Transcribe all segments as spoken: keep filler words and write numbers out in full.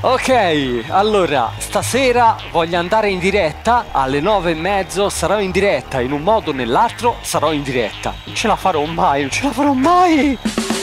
Ok, allora, stasera voglio andare in diretta alle nove e mezzo, sarò in diretta, in un modo o nell'altro sarò in diretta. Non ce la farò mai, non ce la farò mai!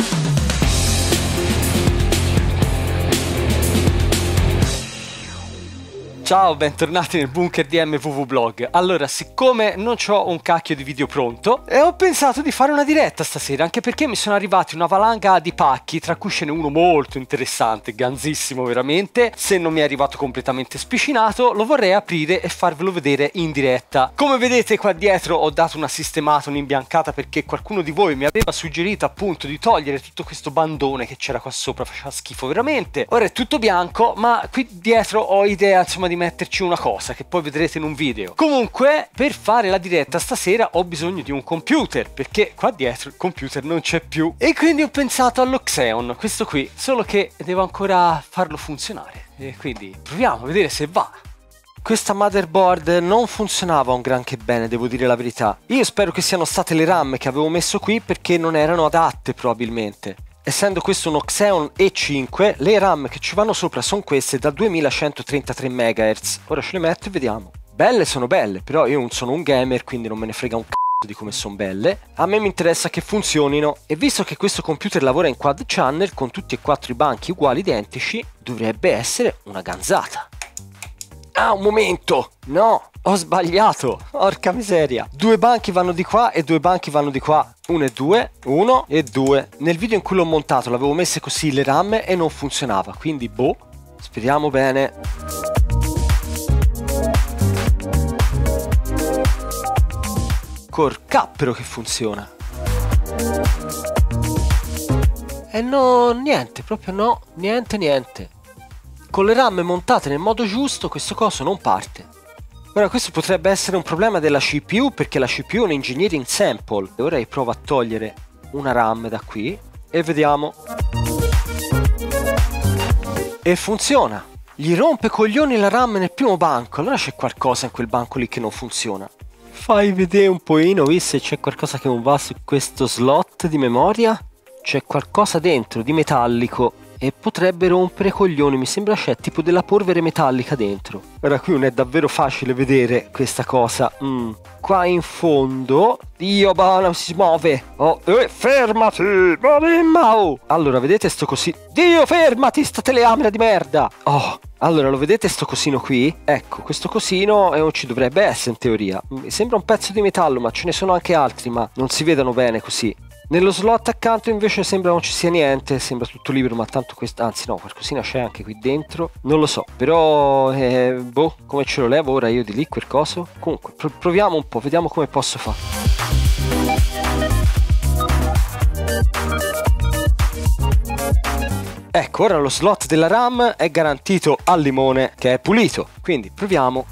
Ciao, bentornati nel bunker di M V V Blog. Allora, siccome non ho un cacchio di video pronto, e ho pensato di fare una diretta stasera, anche perché mi sono arrivati una valanga di pacchi, tra cui ce n'è uno molto interessante, ganzissimo veramente. Se non mi è arrivato completamente spicinato, lo vorrei aprire e farvelo vedere in diretta. Come vedete qua dietro ho dato una sistemata, un'imbiancata, perché qualcuno di voi mi aveva suggerito appunto di togliere tutto questo bandone che c'era qua sopra, faceva schifo veramente. Ora è tutto bianco, ma qui dietro ho idea insomma di metterci una cosa che poi vedrete in un video. Comunque, per fare la diretta stasera ho bisogno di un computer, perché qua dietro il computer non c'è più, e quindi ho pensato allo Xeon, questo qui, solo che devo ancora farlo funzionare, e quindi proviamo a vedere se va. Questa motherboard non funzionava un granché bene, devo dire la verità. Io spero che siano state le RAM che avevo messo qui, perché non erano adatte probabilmente. Essendo questo uno Xeon E cinque, le RAM che ci vanno sopra sono queste da duemilacentotrentatré megahertz. Ora ce le metto e vediamo. Belle sono belle, però io non sono un gamer, quindi non me ne frega un c***o di come sono belle. A me mi interessa che funzionino, e visto che questo computer lavora in quad channel con tutti e quattro i banchi uguali identici, dovrebbe essere una ganzata. Ah, un momento! No, ho sbagliato! Porca miseria! Due banchi vanno di qua e due banchi vanno di qua. Uno e due, uno e due. Nel video in cui l'ho montato l'avevo messe così le RAM e non funzionava, quindi boh, speriamo bene. Corcappero che funziona. E no, niente, proprio no, niente niente. Con le RAM montate nel modo giusto questo coso non parte. Ora questo potrebbe essere un problema della C P U, perché la C P U è un engineering sample. E ora provo a togliere una RAM da qui e vediamo. E funziona. Gli rompe coglioni la RAM nel primo banco. Allora c'è qualcosa in quel banco lì che non funziona. Fai vedere un pochino, visto se c'è qualcosa che non va su questo slot di memoria. C'è qualcosa dentro di metallico e potrebbe rompere coglioni, mi sembra c'è tipo della polvere metallica dentro. Ora qui non è davvero facile vedere questa cosa. Mm. Qua in fondo, Dio buono, si muove. Oh, eh, fermati, Maremma, oh. Allora, vedete sto così. Dio, fermati, sta telecamera di merda. Oh, allora, lo vedete sto cosino qui? Ecco, questo cosino non ci dovrebbe essere in teoria. Mi sembra un pezzo di metallo, ma ce ne sono anche altri, ma non si vedono bene così. Nello slot accanto invece sembra non ci sia niente, sembra tutto libero, ma tanto questo, anzi no, qualcosina c'è anche qui dentro, non lo so, però, eh, boh, come ce lo levo ora io di lì quel coso? Comunque, pr proviamo un po', vediamo come posso fare. Ecco, ora lo slot della RAM è garantito al limone, che è pulito, quindi proviamo.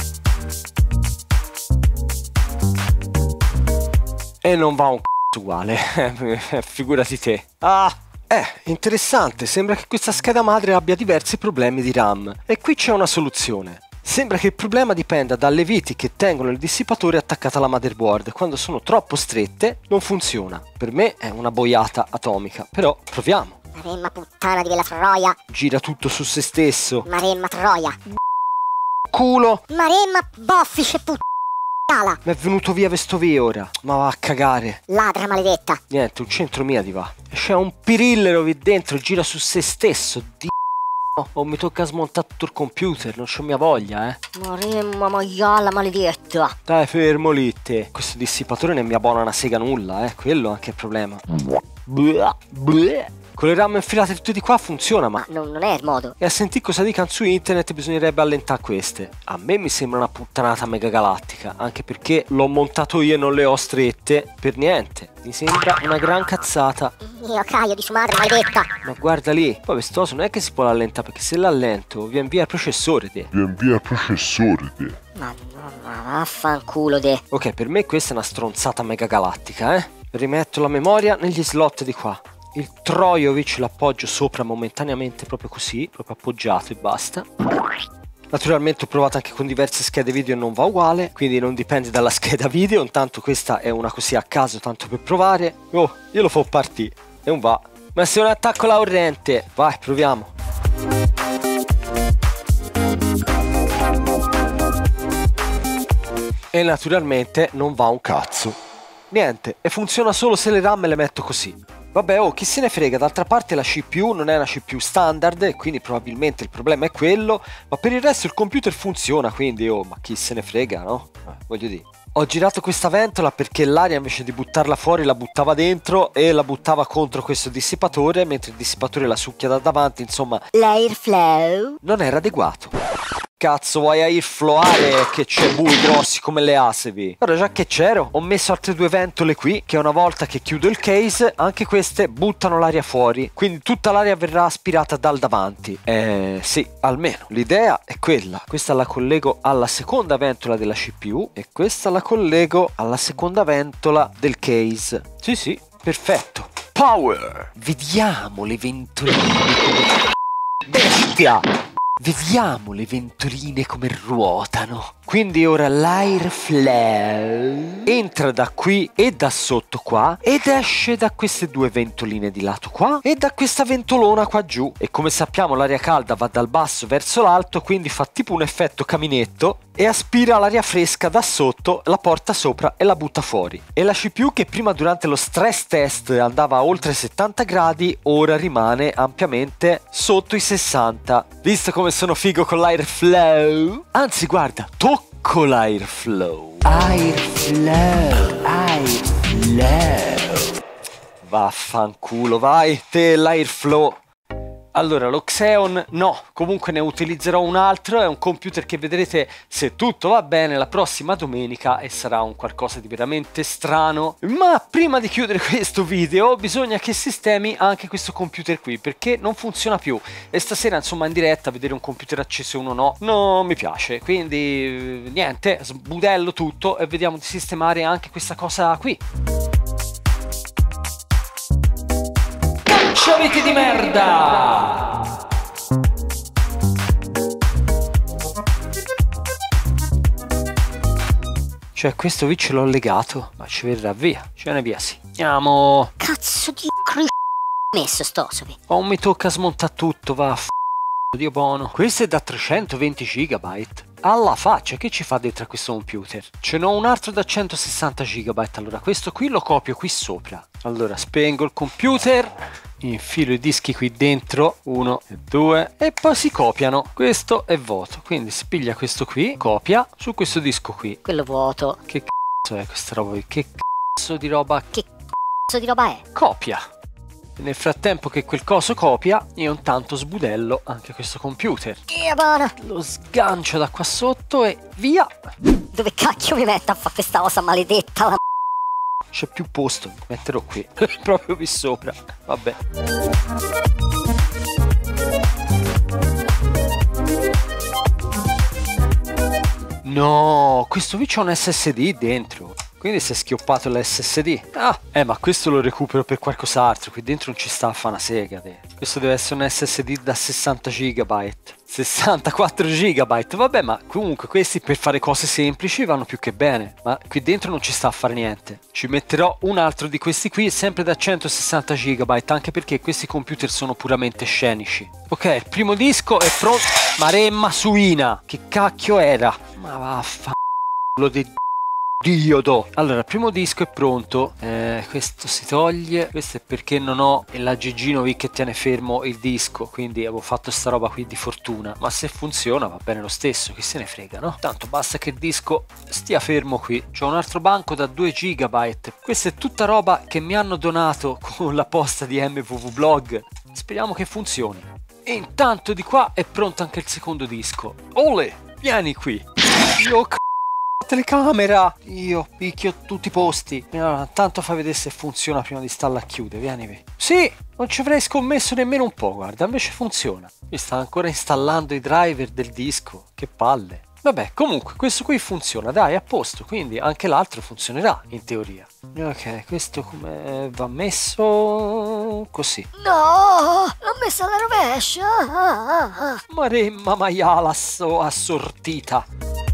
E non va un c***o uguale, figurati te. Ah, eh, interessante, sembra che questa scheda madre abbia diversi problemi di RAM. E qui c'è una soluzione. Sembra che il problema dipenda dalle viti che tengono il dissipatore attaccato alla motherboard. Quando sono troppo strette non funziona. Per me è una boiata atomica, però proviamo. Maremma puttana di quella troia. Gira tutto su se stesso. Maremma troia. Culo. Maremma boffice puttana. Mi è venuto via questo via ora. Ma va a cagare. Ladra maledetta. Niente, un centro mia ti va. E c'è un pirillero qui dentro, gira su se stesso. Di o oh, mi tocca smontare tutto il computer, non c'ho mia voglia, eh. Maremma maiala maledetta. Dai, fermo lì te. Questo dissipatore non mi abbona una sega nulla, eh. Quello è anche il problema. Bleh, bleh. Con le RAM infilate tutte di qua funziona, ma... Ma non, non è il modo. E a sentire cosa dicano su internet bisognerebbe allentare queste. A me mi sembra una puttanata mega galattica, anche perché l'ho montato io e non le ho strette per niente. Mi sembra una gran cazzata. Io caio di sua madre maledetta. Ma guarda lì, poi quest'oso non è che si può allentare, perché se l'allento viene via il processore te. Viene via il processore te. Ma, ma, ma vaffanculo te. Ok, per me questa è una stronzata mega galattica, eh. Rimetto la memoria negli slot di qua. Il Trojovic l'appoggio sopra momentaneamente, proprio così, proprio appoggiato e basta. Naturalmente ho provato anche con diverse schede video e non va uguale, quindi non dipende dalla scheda video, intanto questa è una così a caso tanto per provare. Oh, io lo fo partire e non va. Ma se è un attacco alla corrente, vai, proviamo. E naturalmente non va un cazzo. Niente, e funziona solo se le RAM le metto così. Vabbè, oh, chi se ne frega, d'altra parte la C P U non è una C P U standard e quindi probabilmente il problema è quello, ma per il resto il computer funziona, quindi oh, ma chi se ne frega, no? Eh, voglio dire. Ho girato questa ventola perché l'aria invece di buttarla fuori la buttava dentro e la buttava contro questo dissipatore, mentre il dissipatore la succhia da davanti, insomma, L'airflow non era adeguato. Cazzo, vuoi airfloware che c'è bui grossi come le asevi? Ora, già che c'ero, ho messo altre due ventole qui, che una volta che chiudo il case, anche queste buttano l'aria fuori, quindi tutta l'aria verrà aspirata dal davanti. Eh, sì, almeno. L'idea è quella. Questa la collego alla seconda ventola della C P U e questa la collego alla seconda ventola del case. Sì, sì, perfetto. Power! Vediamo le ventoline come... Bestia! Vediamo le ventoline come ruotano. Quindi ora l'airflow entra da qui e da sotto qua ed esce da queste due ventoline di lato qua e da questa ventolona qua giù. E come sappiamo l'aria calda va dal basso verso l'alto, quindi fa tipo un effetto caminetto e aspira l'aria fresca da sotto, la porta sopra e la butta fuori. E la C P U che prima durante lo stress test andava a oltre settanta gradi, ora rimane ampiamente sotto i sessanta. Visto come sono figo con l'airflow? Anzi guarda, tocco l'airflow. Airflow, airflow. Vaffanculo, vai, te l'airflow. Allora, lo Xeon no, comunque ne utilizzerò un altro, è un computer che vedrete, se tutto va bene, la prossima domenica e sarà un qualcosa di veramente strano. Ma prima di chiudere questo video bisogna che sistemi anche questo computer qui, perché non funziona più e stasera insomma in diretta vedere un computer acceso e uno no, non mi piace, quindi niente, sbudello tutto e vediamo di sistemare anche questa cosa qui. Cacciaviti di merda! Cioè questo qui ce l'ho legato, ma ci verrà via, ce ne via sì. Andiamo! Cazzo di cri... messo stosovi. Oh, mi tocca smontare tutto, va f***o, Dio buono. Questo è da trecentoventi gigabyte. Alla faccia, che ci fa dentro a questo computer? Ce n'ho un altro da centosessanta gigabyte, allora questo qui lo copio qui sopra. Allora spengo il computer, infilo i dischi qui dentro, uno e due, e poi si copiano. Questo è vuoto, quindi si piglia questo qui, copia su questo disco qui. Quello vuoto. Che cazzo è questa roba qui? Che cazzo di roba? Che cazzo di roba è? Copia. E nel frattempo che quel coso copia, io intanto sbudello anche questo computer. Dio buono. Lo sgancio da qua sotto e via. Dove cacchio mi metto a fare questa cosa maledetta? La... C'è più posto, mi metterò qui, proprio qui sopra, vabbè. No, questo qui c'ha un S S D dentro. Quindi si è schioppato l'S S D. Ah, eh, ma questo lo recupero per qualcos'altro. Qui dentro non ci sta a fare una sega. Te. Questo deve essere un S S D da sessanta gigabyte. sessantaquattro gigabyte. Vabbè, ma comunque questi per fare cose semplici vanno più che bene. Ma qui dentro non ci sta a fare niente. Ci metterò un altro di questi qui, sempre da centosessanta gigabyte. Anche perché questi computer sono puramente scenici. Ok, il primo disco è pronto. Maremma suina. Che cacchio era? Ma vaffanculo di... Diodo. Allora, il primo disco è pronto, eh, questo si toglie, questo è perché non ho l'aggeggino qui che tiene fermo il disco, quindi avevo fatto sta roba qui di fortuna, ma se funziona va bene lo stesso, chi se ne frega, no? Tanto basta che il disco stia fermo qui. C'ho un altro banco da due gigabyte, questa è tutta roba che mi hanno donato con la posta di M V V Blog, speriamo che funzioni. E intanto di qua è pronto anche il secondo disco. Ole, vieni qui. Io c***o telecamera, io picchio tutti i posti. Allora, tanto fai vedere se funziona prima di starla a chiudere, vieni qui. Sì, non ci avrei scommesso nemmeno un po', guarda, invece funziona. Mi sta ancora installando i driver del disco, che palle. Vabbè, comunque, questo qui funziona, dai, a posto, quindi anche l'altro funzionerà, in teoria. Ok, questo come va messo così. No, l'ho messo alla rovescia. Maremma maiala so assortita.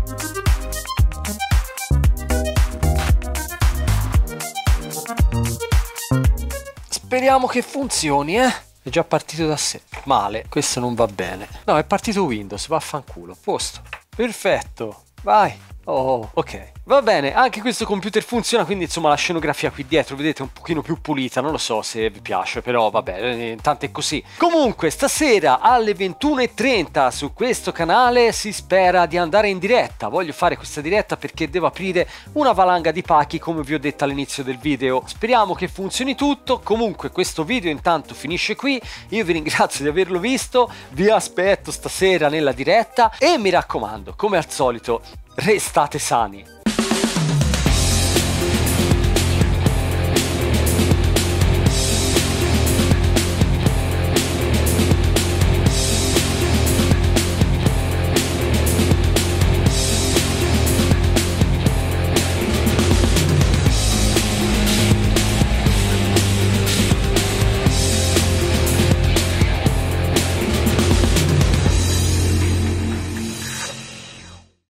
Speriamo che funzioni, eh? È già partito da sé. Male, questo non va bene. No, è partito Windows, vaffanculo. Posto. Perfetto. Vai. Oh, ok. Va bene, anche questo computer funziona, quindi insomma la scenografia qui dietro, vedete, è un pochino più pulita, non lo so se vi piace, però vabbè, intanto è così. Comunque, stasera alle ventuno e trenta su questo canale si spera di andare in diretta. Voglio fare questa diretta perché devo aprire una valanga di pacchi, come vi ho detto all'inizio del video. Speriamo che funzioni tutto. Comunque questo video intanto finisce qui, io vi ringrazio di averlo visto, vi aspetto stasera nella diretta e mi raccomando, come al solito, restate sani.